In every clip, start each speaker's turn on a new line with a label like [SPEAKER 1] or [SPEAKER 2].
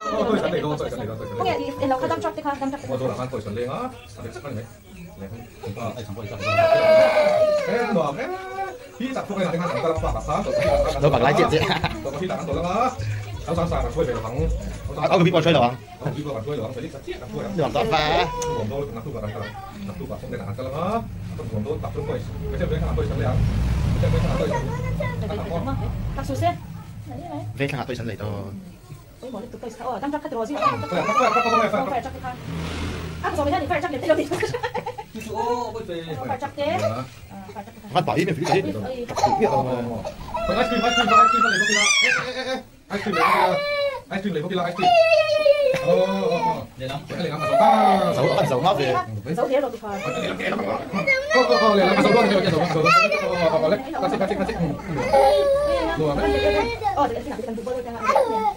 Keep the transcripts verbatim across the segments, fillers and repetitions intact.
[SPEAKER 1] 哦，對緊嚟咯，對緊嚟咯，對緊嚟。
[SPEAKER 2] Kung yan, ilaw ka dump truck ka, dump truck.
[SPEAKER 1] 我做南韓對緊嚟啊，係咪？你你個誒陳波而家誒羅誒，呢集福你睇下成得啦，八百三，
[SPEAKER 3] 老白拉接啫，
[SPEAKER 1] 到個 P 大緊到啦嘛，手手曬咪吹嚟就等，
[SPEAKER 3] 我個 P 過吹嚟啊，
[SPEAKER 1] 我 P 過咪吹嚟，佢呢實知啊，吹啊，
[SPEAKER 3] 你話得咩？
[SPEAKER 1] 黃刀拿刀個等得啦，拿刀個風你難得啦嘛，咁黃刀揼咗過嚟，佢即係俾看下對上嚟啊，即係俾看下對上。
[SPEAKER 2] Tak susah.
[SPEAKER 3] Vết là tôi sẵn lấy to.
[SPEAKER 2] Ôi boleh tu guys. Oh, dump truck ka terus sih.
[SPEAKER 1] Apa apa apa apa apa.
[SPEAKER 2] Fire truck ka. Ako sabi niya, fire truck din tayo dito.
[SPEAKER 1] Oh, boy.
[SPEAKER 2] Fire truck din. Fire truck.
[SPEAKER 3] Phát bảy bên phía đấy.
[SPEAKER 1] Oh. Ice cream, ice cream, ice cream lấy có kia. Ê ê ê. Ice cream lấy có kia. Ice cream lấy có kia ice cream. Oh oh oh. Để lắm. Để lắm mà sầu ta.
[SPEAKER 3] Sầu ăn sầu ngót về.
[SPEAKER 2] Sầu thế rồi thì phải.
[SPEAKER 1] Oh oh oh, để lắm mà sầu luôn, để sầu sầu. Oh oh oh, lấy. Kasih kasih kasih. Luar.
[SPEAKER 2] Oh, để xin làm bubble jangan.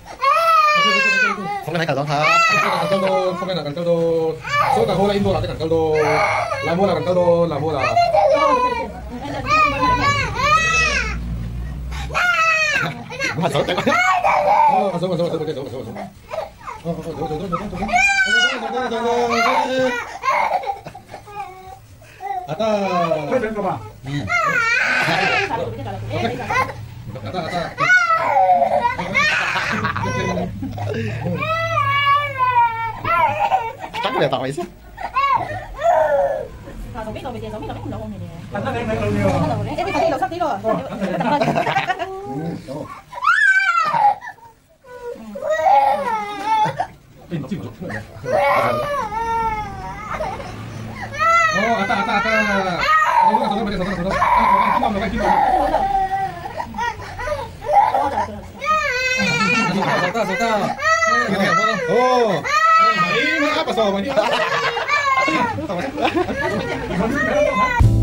[SPEAKER 3] Không cái này cả đó hả?
[SPEAKER 1] Cần câu đô, không cái nào cần câu đô. Số cả hô là Indo là cái cần câu đô. Là mua là cần câu đô, là mua là.
[SPEAKER 3] Hạt sấu đấy.
[SPEAKER 1] Oh, hạt sấu, hạt sấu, hạt sấu, hạt sấu, hạt sấu. Oh, oh, oh, oh, oh, oh, oh. Ata. Cái đến cơ mà. Ata, ata.
[SPEAKER 3] Chắc là tao mày chứ.
[SPEAKER 2] Sao biết rồi bây giờ, biết rồi biết không đâu này nè.
[SPEAKER 1] Anh nó đang đang nhiều.
[SPEAKER 2] Em biết thấy đầu sắp tí rồi.
[SPEAKER 1] Pin chịu chút nữa. Oh, ata ata ata. Đâu có đâu có đâu có đâu. Kim bom đâu, kim bom. Sota sota. Oh. Mấy nó áp vào sò mày đi.